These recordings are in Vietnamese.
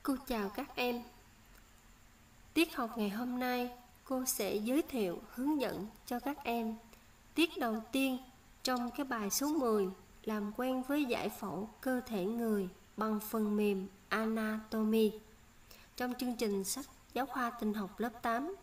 Cô chào các em. Tiết học ngày hôm nay, cô sẽ giới thiệu hướng dẫn cho các em tiết đầu tiên trong cái bài số 10 làm quen với giải phẫu cơ thể người bằng phần mềm Anatomy trong chương trình sách giáo khoa tin học lớp 8.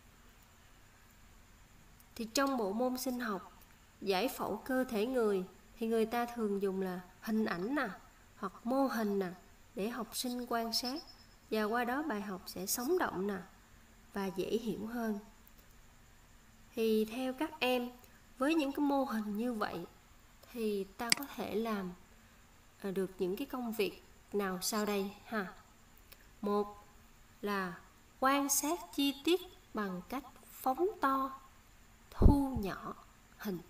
Thì trong bộ môn sinh học, giải phẫu cơ thể người thì người ta thường dùng là hình ảnh hoặc mô hình để học sinh quan sát, và qua đó bài học sẽ sống động và dễ hiểu hơn. Thì theo các em, với những cái mô hình như vậy thì ta có thể làm được những cái công việc nào sau đây ha? Một là quan sát chi tiết bằng cách phóng to, thu nhỏ hình.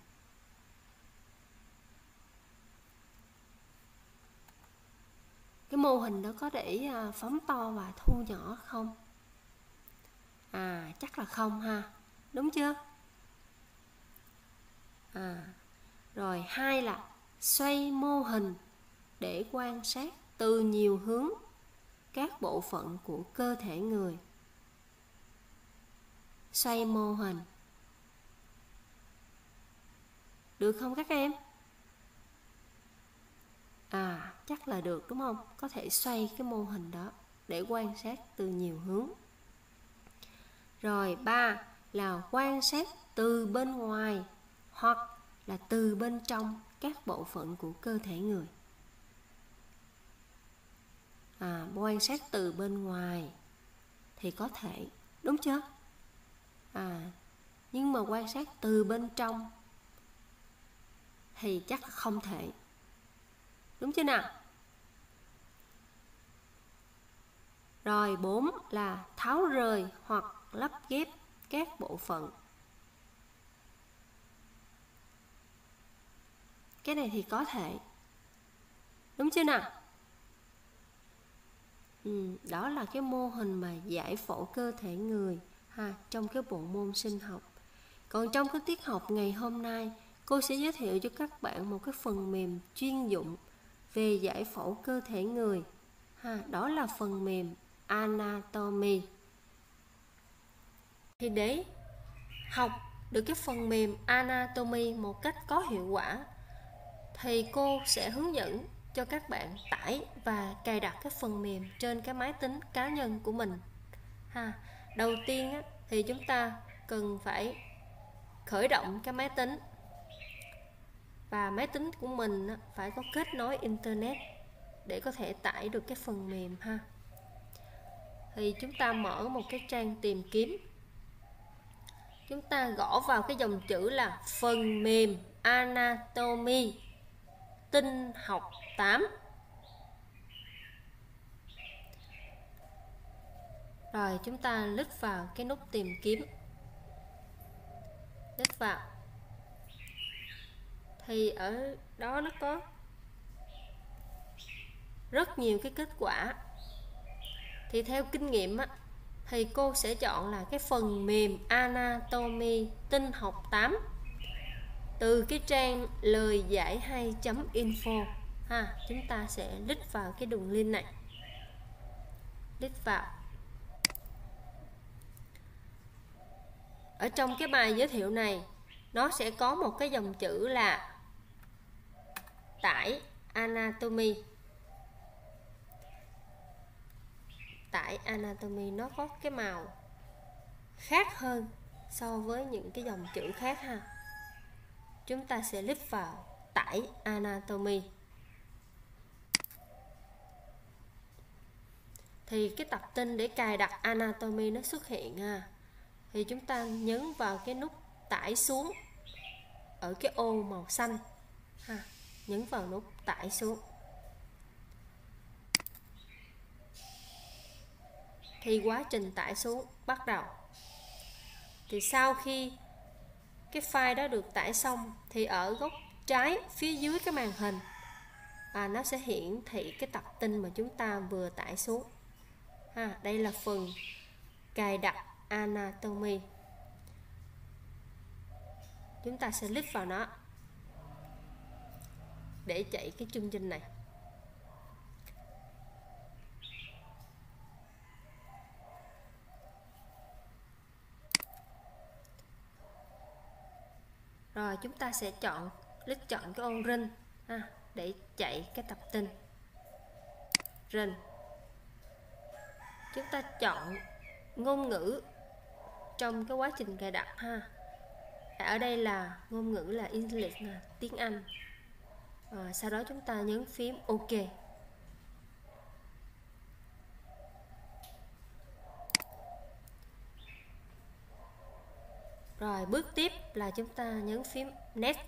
Cái mô hình đó có để phóng to và thu nhỏ không? Chắc là không ha, đúng chưa? Rồi hai là xoay mô hình để quan sát từ nhiều hướng các bộ phận của cơ thể người. Xoay mô hình được không các em? Chắc là được đúng không? Có thể xoay cái mô hình đó để quan sát từ nhiều hướng. Rồi ba là quan sát từ bên ngoài hoặc là từ bên trong các bộ phận của cơ thể người. Quan sát từ bên ngoài thì có thể, đúng chưa? Nhưng mà quan sát từ bên trong thì chắc là không thể, đúng chưa nào? Rồi 4 là tháo rời hoặc lắp ghép các bộ phận. Cái này thì có thể, đúng chưa nào? Đó là cái mô hình mà giải phẫu cơ thể người trong cái bộ môn sinh học. Còn trong cái tiết học ngày hôm nay, cô sẽ giới thiệu cho các bạn một cái phần mềm chuyên dụng về giải phẫu cơ thể người. Đó là phần mềm Anatomy. Thì để học được cái phần mềm Anatomy một cách có hiệu quả thì cô sẽ hướng dẫn cho các bạn tải và cài đặt cái phần mềm trên cái máy tính cá nhân của mình. Đầu tiên thì chúng ta cần phải khởi động cái máy tính, và máy tính của mình phải có kết nối internet để có thể tải được cái phần mềm Thì chúng ta mở một cái trang tìm kiếm, chúng ta gõ vào cái dòng chữ là phần mềm Anatomy tin học 8. Rồi chúng ta click vào cái nút tìm kiếm, click vào thì ở đó nó có rất nhiều cái kết quả. Thì theo kinh nghiệm thì cô sẽ chọn là cái phần mềm Anatomy tin học 8 từ cái trang lời giải hay.info. Chúng ta sẽ click vào cái đường link này, click vào. Ở trong cái bài giới thiệu này nó sẽ có một cái dòng chữ là tải Anatomy. Tải Anatomy nó có cái màu khác hơn so với những cái dòng chữ khác Chúng ta sẽ click vào tải Anatomy. Thì cái tập tin để cài đặt Anatomy nó xuất hiện Thì chúng ta nhấn vào cái nút tải xuống ở cái ô màu xanh Nhấn vào nút tải xuống. Thì quá trình tải xuống bắt đầu. Thì sau khi cái file đó được tải xong thì ở góc trái phía dưới cái màn hình nó sẽ hiển thị cái tập tin mà chúng ta vừa tải xuống. Đây là phần cài đặt Anatomy. Chúng ta sẽ click vào nó để chạy cái chương trình này. Rồi chúng ta sẽ click chọn cái ô run để chạy cái tập tin run. Chúng ta chọn ngôn ngữ trong cái quá trình cài đặt ở đây là ngôn ngữ là English, tiếng Anh. Sau đó chúng ta nhấn phím OK. Rồi bước tiếp là chúng ta nhấn phím Next.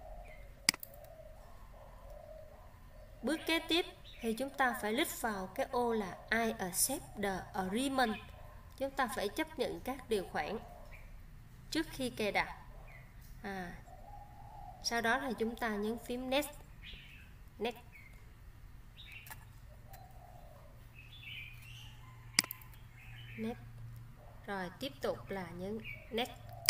Bước kế tiếp thì chúng ta phải click vào cái ô là I accept the agreement. Chúng ta phải chấp nhận các điều khoản trước khi cài đặt. Sau đó thì chúng ta nhấn phím Next. Next. Next. Rồi tiếp tục là nhấn Next.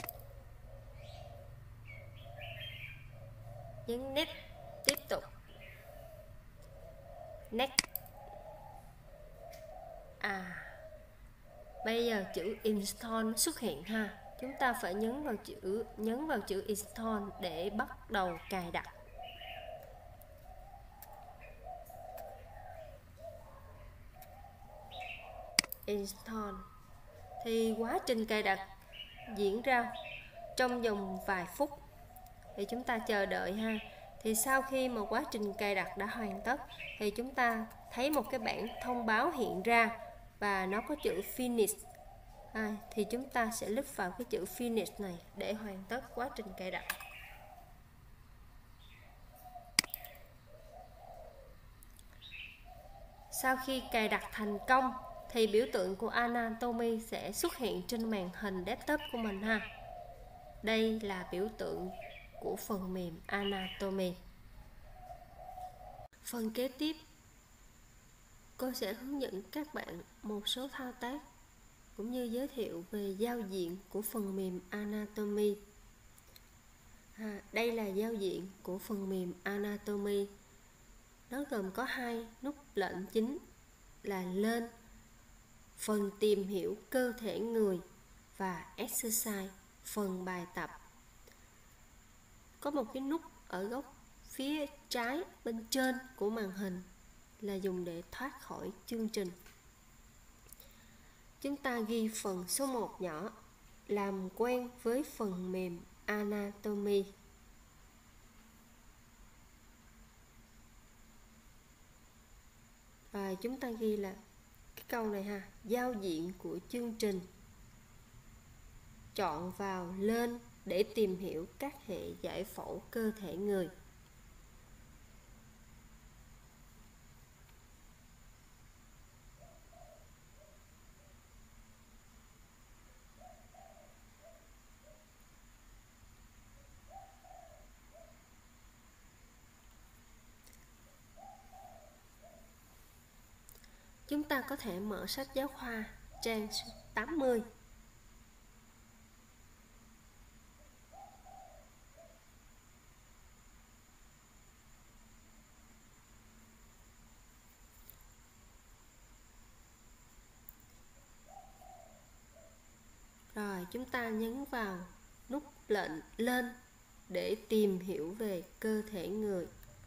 Nhấn Next. Tiếp tục Next. Bây giờ chữ Install xuất hiện chúng ta phải nhấn vào chữ Install để bắt đầu cài đặt. Install thì quá trình cài đặt diễn ra trong vòng vài phút, thì chúng ta chờ đợi Thì sau khi mà quá trình cài đặt đã hoàn tất thì chúng ta thấy một cái bảng thông báo hiện ra và nó có chữ Finish. Thì chúng ta sẽ click vào cái chữ Finish này để hoàn tất quá trình cài đặt. Sau khi cài đặt thành công thì biểu tượng của Anatomy sẽ xuất hiện trên màn hình desktop của mình Đây là biểu tượng của phần mềm Anatomy. Phần kế tiếp, cô sẽ hướng dẫn các bạn một số thao tác cũng như giới thiệu về giao diện của phần mềm Anatomy. Đây là giao diện của phần mềm Anatomy. Nó gồm có hai nút lệnh chính là lên, phần tìm hiểu cơ thể người, và exercise, phần bài tập. Có một cái nút ở góc phía trái bên trên của màn hình là dùng để thoát khỏi chương trình. Chúng ta ghi phần số 1 nhỏ, làm quen với phần mềm Anatomy. Và chúng ta ghi là cái câu này giao diện của chương trình. Chọn vào lên để tìm hiểu các hệ giải phẫu cơ thể người. Chúng ta có thể mở sách giáo khoa trang 80. Rồi chúng ta nhấn vào nút lệnh lên để tìm hiểu về cơ thể người.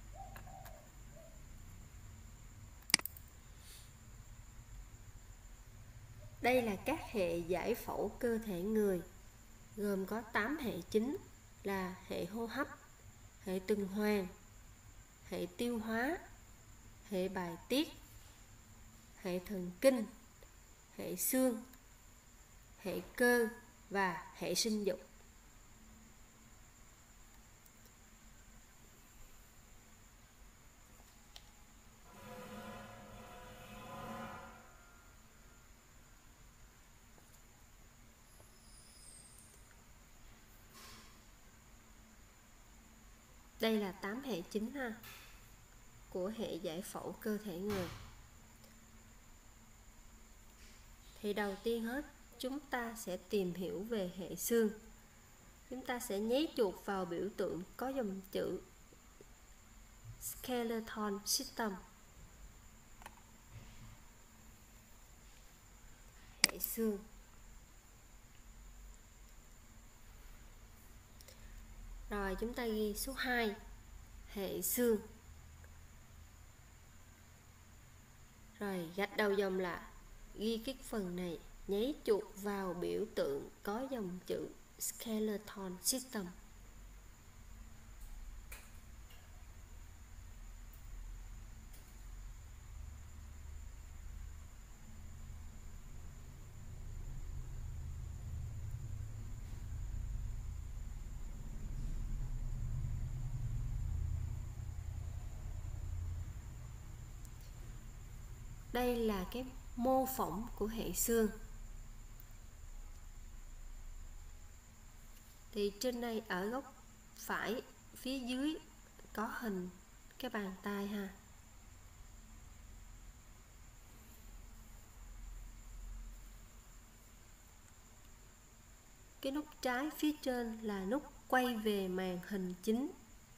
Đây là các hệ giải phẫu cơ thể người, gồm có 8 hệ chính là hệ hô hấp, hệ tuần hoàn, hệ tiêu hóa, hệ bài tiết, hệ thần kinh, hệ xương, hệ cơ và hệ sinh dục. Đây là 8 hệ chính của hệ giải phẫu cơ thể người. Thì đầu tiên hết, chúng ta sẽ tìm hiểu về hệ xương. Chúng ta sẽ nháy chuột vào biểu tượng có dòng chữ Skeleton System. Hệ xương. Rồi Rồi chúng ta ghi số 2, hệ xương. Rồi gạch đầu dòng là ghi cái phần này, nháy chuột vào biểu tượng có dòng chữ Skeleton System. Đây là cái mô phỏng của hệ xương. Thì trên đây ở góc phải phía dưới có hình cái bàn tay ha. Cái nút trái phía trên là nút quay về màn hình chính.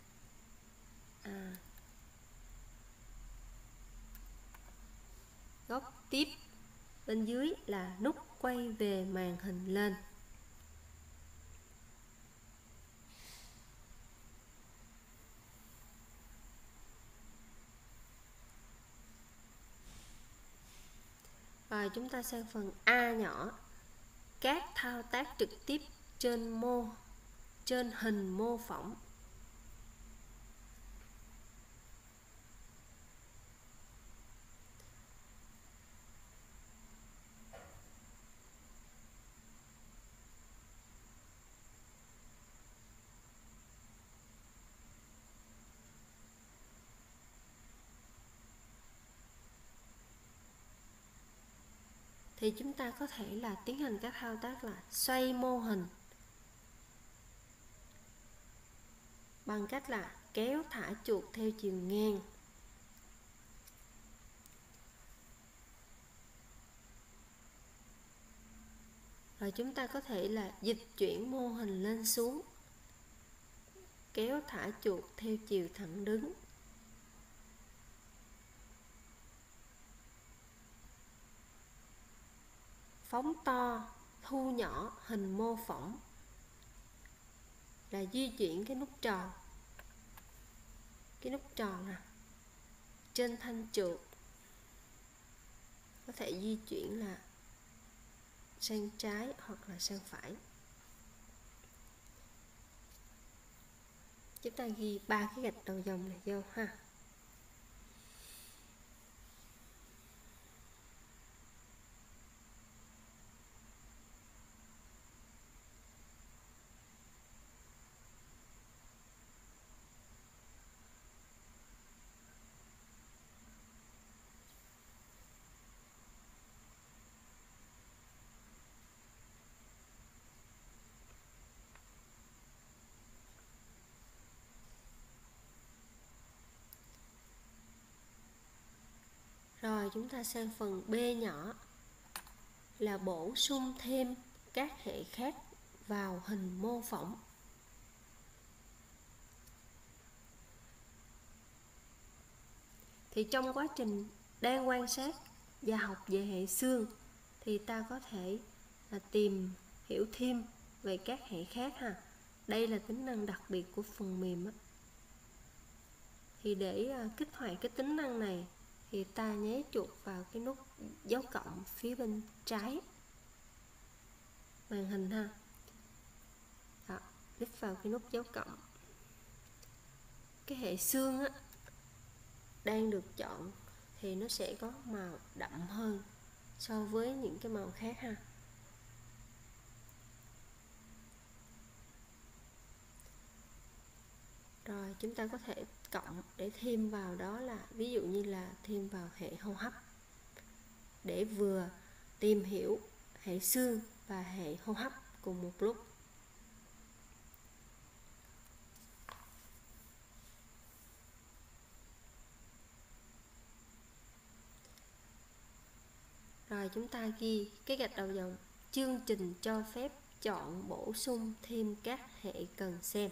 Góc tiếp bên dưới là nút quay về màn hình lên. Rồi chúng ta sang phần A nhỏ. Các thao tác trực tiếp trên hình mô phỏng. Thì chúng ta có thể là tiến hành các thao tác là xoay mô hình bằng cách là kéo thả chuột theo chiều ngang. Rồi chúng ta có thể là dịch chuyển mô hình lên xuống, kéo thả chuột theo chiều thẳng đứng. Phóng to, thu nhỏ hình mô phỏng là di chuyển cái nút tròn. Cái nút tròn nè, trên thanh chuột có thể di chuyển là sang trái hoặc là sang phải. Chúng ta ghi 3 cái gạch đầu dòng này vô ha. Rồi chúng ta sang phần B nhỏ là bổ sung thêm các hệ khác vào hình mô phỏng. Thì trong quá trình đang quan sát và học về hệ xương thì ta có thể là tìm hiểu thêm về các hệ khác ha. Đây là tính năng đặc biệt của phần mềm á. Thì để kích hoạt cái tính năng này thì ta nháy chuột vào cái nút dấu cộng phía bên trái màn hình ha. Đó, click vào cái nút dấu cộng. Cái hệ xương á đang được chọn thì nó sẽ có màu đậm hơn so với những cái màu khác ha. Rồi chúng ta có thể cộng để thêm vào, đó là ví dụ như là thêm vào hệ hô hấp để vừa tìm hiểu hệ xương và hệ hô hấp cùng một lúc. Rồi chúng ta ghi cái gạch đầu dòng chương trình cho phép chọn bổ sung thêm các hệ cần xem.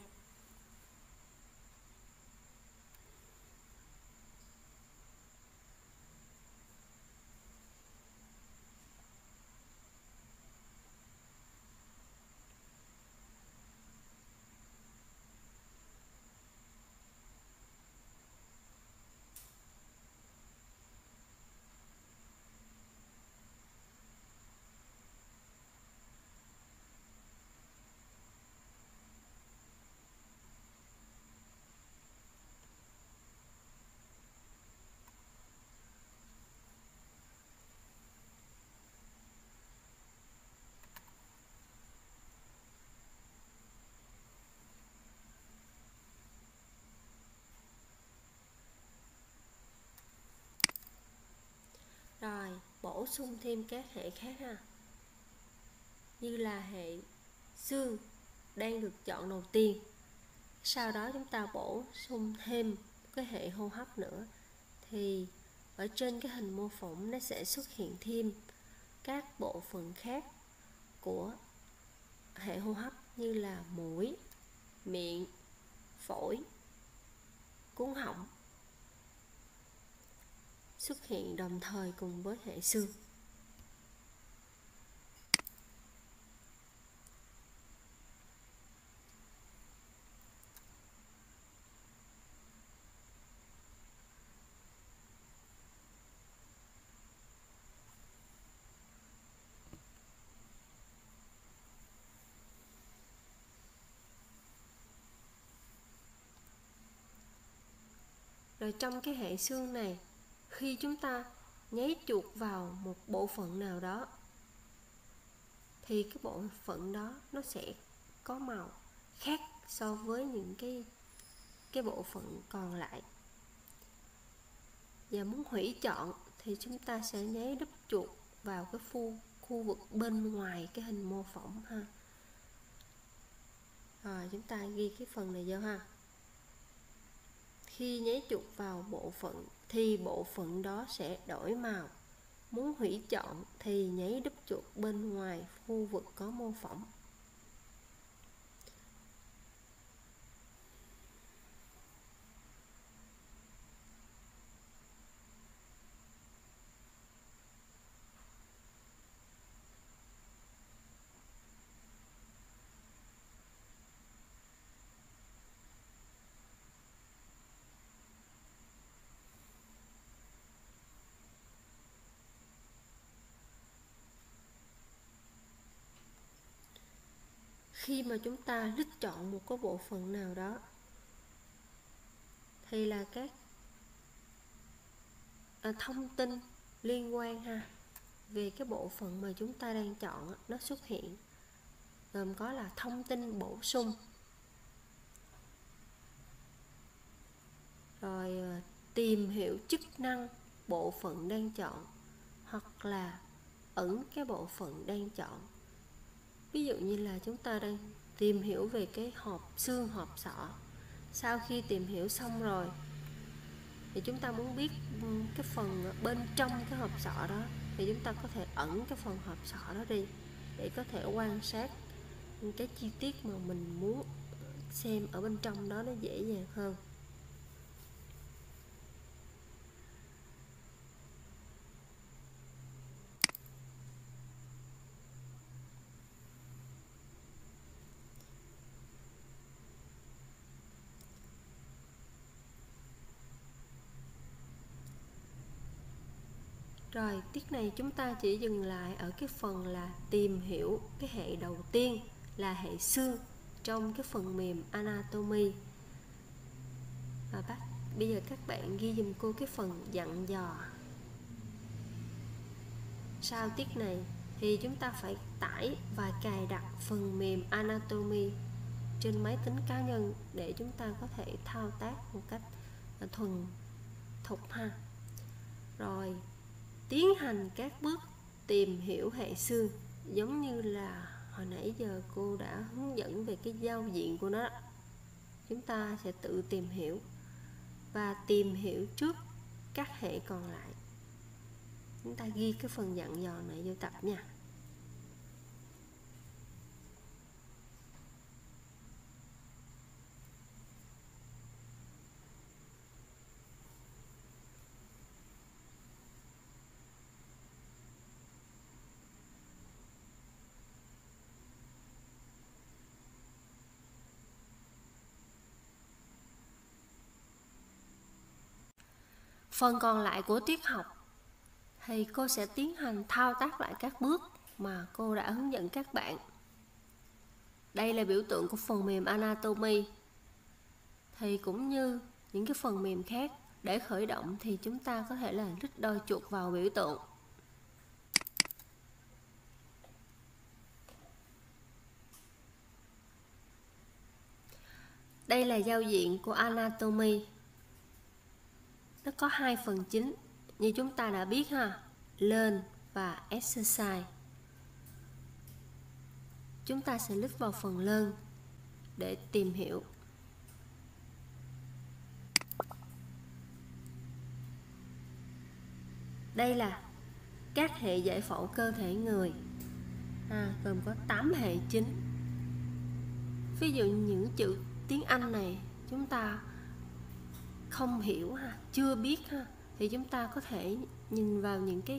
bổ sung thêm các hệ khác ha, như là hệ xương đang được chọn đầu tiên. Sau đó chúng ta bổ sung thêm cái hệ hô hấp nữa, thì ở trên cái hình mô phỏng nó sẽ xuất hiện thêm các bộ phận khác của hệ hô hấp như là mũi, miệng, phổi, cuống họng xuất hiện đồng thời cùng với hệ xương. Rồi trong cái hệ xương này, khi chúng ta nháy chuột vào một bộ phận nào đó thì cái bộ phận đó nó sẽ có màu khác so với những cái bộ phận còn lại. Và muốn hủy chọn thì chúng ta sẽ nháy đúp chuột vào cái khu vực bên ngoài cái hình mô phỏng ha. Rồi chúng ta ghi cái phần này vô ha. Khi nháy chuột vào bộ phận thì bộ phận đó sẽ đổi màu. Muốn hủy chọn thì nháy đúp chuột bên ngoài khu vực có mô phỏng. Khi mà chúng ta lít chọn một cái bộ phận nào đó thì là các thông tin liên quan ha về cái bộ phận mà chúng ta đang chọn nó xuất hiện, gồm có là thông tin bổ sung, rồi tìm hiểu chức năng bộ phận đang chọn, hoặc là ẩn cái bộ phận đang chọn. Ví dụ như là chúng ta đang tìm hiểu về cái hộp xương hộp sọ. Sau khi tìm hiểu xong rồi thì chúng ta muốn biết cái phần bên trong cái hộp sọ đó, thì chúng ta có thể ẩn cái phần hộp sọ đó đi để có thể quan sát cái chi tiết mà mình muốn xem ở bên trong đó nó dễ dàng hơn. Rồi, tiết này chúng ta chỉ dừng lại ở cái phần là tìm hiểu cái hệ đầu tiên là hệ xương trong cái phần mềm Anatomy. Và bây giờ các bạn ghi dùm cô cái phần dặn dò. Sau tiết này thì chúng ta phải tải và cài đặt phần mềm Anatomy trên máy tính cá nhân để chúng ta có thể thao tác một cách thuần thục ha. Rồi tiến hành các bước tìm hiểu hệ xương, giống như là hồi nãy giờ cô đã hướng dẫn về cái giao diện của nó. Chúng ta sẽ tự tìm hiểu và tìm hiểu trước các hệ còn lại. Chúng ta ghi cái phần dặn dò này vô tập nha. Phần còn lại của tiết học thì cô sẽ tiến hành thao tác lại các bước mà cô đã hướng dẫn các bạn. Đây là biểu tượng của phần mềm Anatomy. Thì cũng như những cái phần mềm khác, để khởi động thì chúng ta có thể là lít đôi chuột vào biểu tượng. Đây là giao diện của Anatomy. Nó có hai phần chính như chúng ta đã biết ha, lên và exercise. Chúng ta sẽ click vào phần learn để tìm hiểu. Đây là các hệ giải phẫu cơ thể người, gồm có 8 hệ chính. Ví dụ những chữ tiếng Anh này chúng ta không hiểu chưa biết thì chúng ta có thể nhìn vào những cái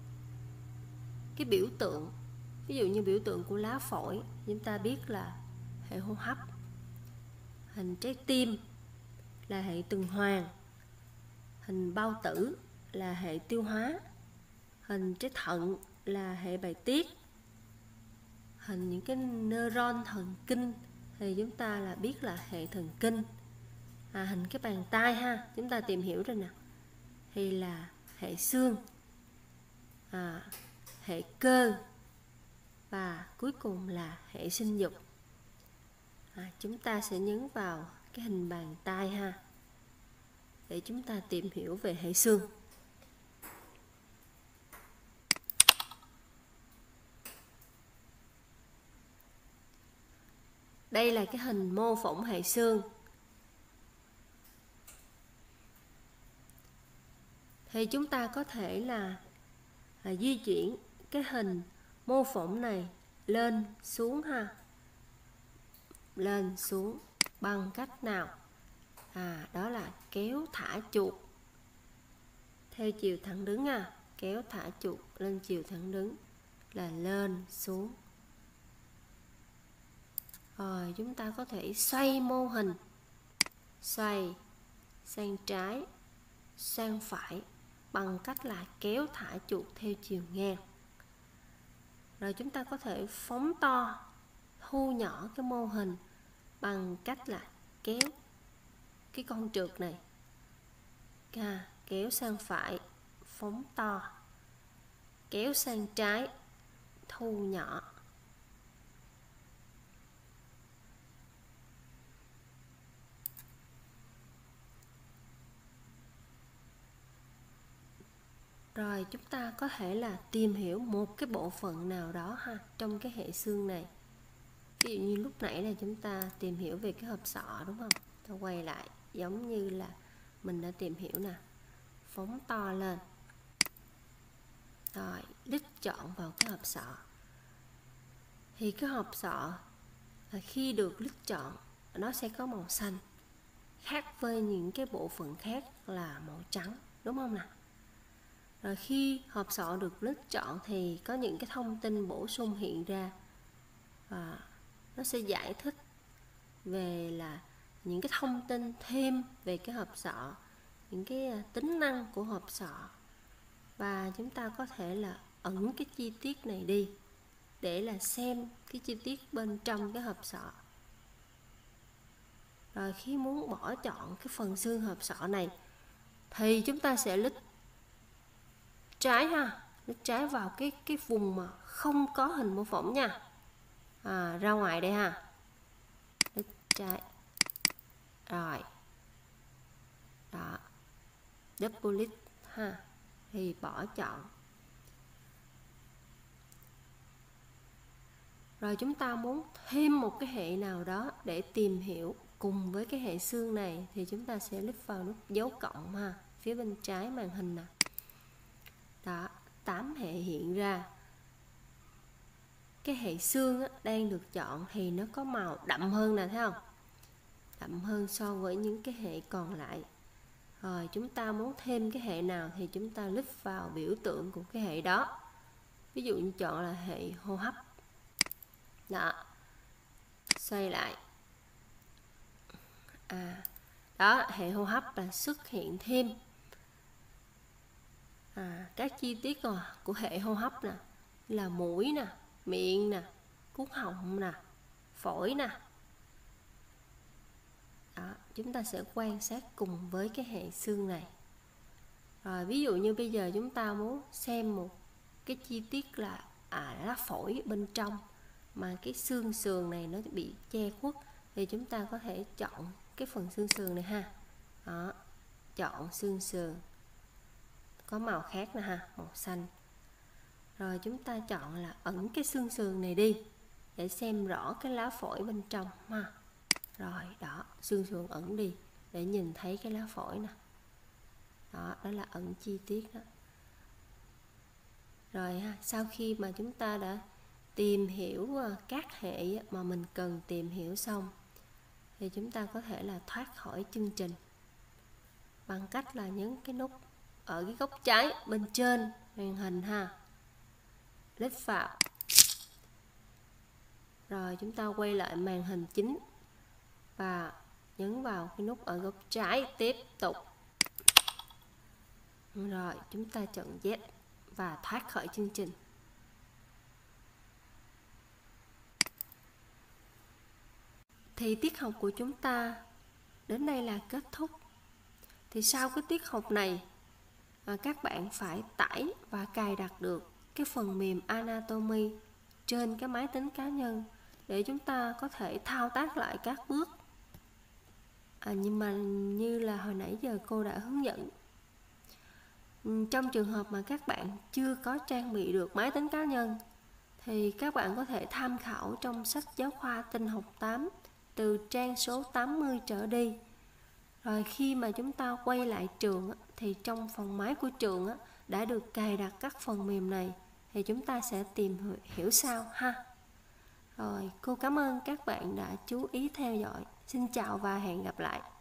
biểu tượng. Ví dụ như biểu tượng của lá phổi, chúng ta biết là hệ hô hấp. Hình trái tim là hệ tuần hoàn. Hình bao tử là hệ tiêu hóa. Hình trái thận là hệ bài tiết. Hình những cái neuron thần kinh thì chúng ta là biết là hệ thần kinh. Hình cái bàn tay chúng ta tìm hiểu rồi nè, thì là hệ xương, hệ cơ, và cuối cùng là hệ sinh dục. Chúng ta sẽ nhấn vào cái hình bàn tay để chúng ta tìm hiểu về hệ xương. Đây là cái hình mô phỏng hệ xương. Thì chúng ta có thể là di chuyển cái hình mô phỏng này lên xuống lên xuống bằng cách nào? Đó là kéo thả chuột theo chiều thẳng đứng kéo thả chuột lên chiều thẳng đứng là lên xuống. Rồi chúng ta có thể xoay mô hình, xoay sang trái, sang phải bằng cách là kéo thả chuột theo chiều ngang. Rồi chúng ta có thể phóng to, thu nhỏ cái mô hình bằng cách là kéo cái con trượt này, kéo sang phải, phóng to, kéo sang trái, thu nhỏ. Rồi chúng ta có thể là tìm hiểu một cái bộ phận nào đó trong cái hệ xương này. Ví dụ như lúc nãy là chúng ta tìm hiểu về cái hộp sọ, đúng không? Ta quay lại giống như là mình đã tìm hiểu nè. Phóng to lên. Rồi click chọn vào cái hộp sọ. Thì cái hộp sọ khi được click chọn nó sẽ có màu xanh, khác với những cái bộ phận khác là màu trắng, đúng không nào? Rồi khi hộp sọ được click chọn thì có những cái thông tin bổ sung hiện ra, và nó sẽ giải thích về là những cái thông tin thêm về cái hộp sọ, những cái tính năng của hộp sọ, và chúng ta có thể là ẩn cái chi tiết này đi để là xem cái chi tiết bên trong cái hộp sọ. Rồi khi muốn bỏ chọn cái phần xương hộp sọ này thì chúng ta sẽ click trái click trái vào cái vùng mà không có hình mô phỏng nha. Ra ngoài đây click trái. Rồi đó, double click thì bỏ chọn. Rồi chúng ta muốn thêm một cái hệ nào đó để tìm hiểu cùng với cái hệ xương này thì chúng ta sẽ click vào nút dấu cộng phía bên trái màn hình nè. Đó, 8 hệ hiện ra. Cái hệ xương đang được chọn thì nó có màu đậm hơn nè, thấy không? Đậm hơn so với những cái hệ còn lại. Rồi chúng ta muốn thêm cái hệ nào thì chúng ta click vào biểu tượng của cái hệ đó. Ví dụ như chọn là hệ hô hấp. Đó, xoay lại. Đó, hệ hô hấp là xuất hiện thêm các chi tiết của hệ hô hấp nè, là mũi nè, miệng nè, cuống họng nè, phổi nè. Đó, chúng ta sẽ quan sát cùng với cái hệ xương này. Rồi ví dụ như bây giờ chúng ta muốn xem một cái chi tiết là lá phổi bên trong mà cái xương sườn này nó bị che khuất thì chúng ta có thể chọn cái phần xương sườn này Đó, chọn xương sườn có màu khác nè màu xanh. Rồi chúng ta chọn là ẩn cái xương sườn này đi để xem rõ cái lá phổi bên trong ha. Rồi đó, xương sườn ẩn đi để nhìn thấy cái lá phổi nè. Đó, đó là ẩn chi tiết đó. Rồi ha, sau khi mà chúng ta đã tìm hiểu các hệ mà mình cần tìm hiểu xong thì chúng ta có thể là thoát khỏi chương trình bằng cách là nhấn cái nút ở cái góc trái bên trên màn hình ha. Click vào. Rồi chúng ta quay lại màn hình chính và nhấn vào cái nút ở góc trái tiếp tục. Rồi chúng ta chọn Z và thoát khỏi chương trình. Thì tiết học của chúng ta đến đây là kết thúc. Thì sau cái tiết học này các bạn phải tải và cài đặt được cái phần mềm Anatomy trên cái máy tính cá nhân để chúng ta có thể thao tác lại các bước nhưng mà như là hồi nãy giờ cô đã hướng dẫn. Trong trường hợp mà các bạn chưa có trang bị được máy tính cá nhân thì các bạn có thể tham khảo trong sách giáo khoa Tinh học 8 từ trang số 80 trở đi. Rồi khi mà chúng ta quay lại trường thì trong phòng máy của trường đã được cài đặt các phần mềm này thì chúng ta sẽ tìm hiểu sau ha. Rồi cô cảm ơn các bạn đã chú ý theo dõi. Xin chào và hẹn gặp lại.